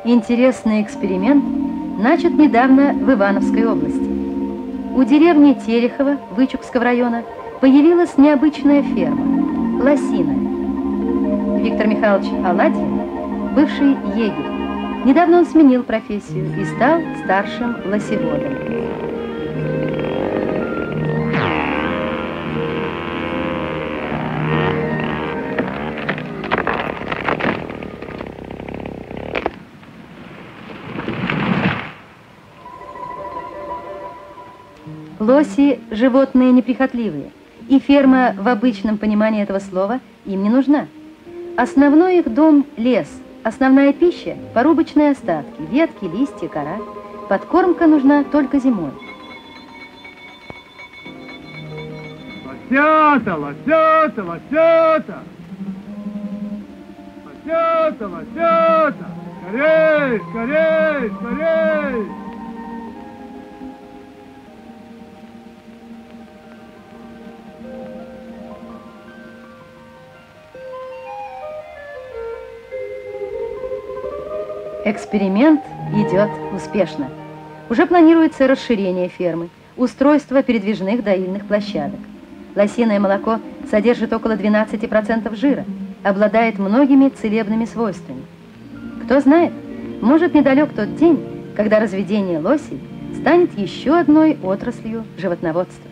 Интересный эксперимент начат недавно в Ивановской области. У деревни Терехово Вычугского района появилась необычная ферма – лосиная. Виктор Михайлович Аладьин, бывший егерь, недавно он сменил профессию и стал старшим лосеводом. Лоси – животные неприхотливые, и ферма в обычном понимании этого слова им не нужна. Основной их дом – лес, основная пища – порубочные остатки, ветки, листья, кора. Подкормка нужна только зимой. Лосята, лосята, лосята! Лосята, лосята! Скорей, скорей, скорей! Эксперимент идет успешно. Уже планируется расширение фермы, устройство передвижных доильных площадок. Лосиное молоко содержит около 12% жира, обладает многими целебными свойствами. Кто знает, может недалек тот день, когда разведение лосей станет еще одной отраслью животноводства.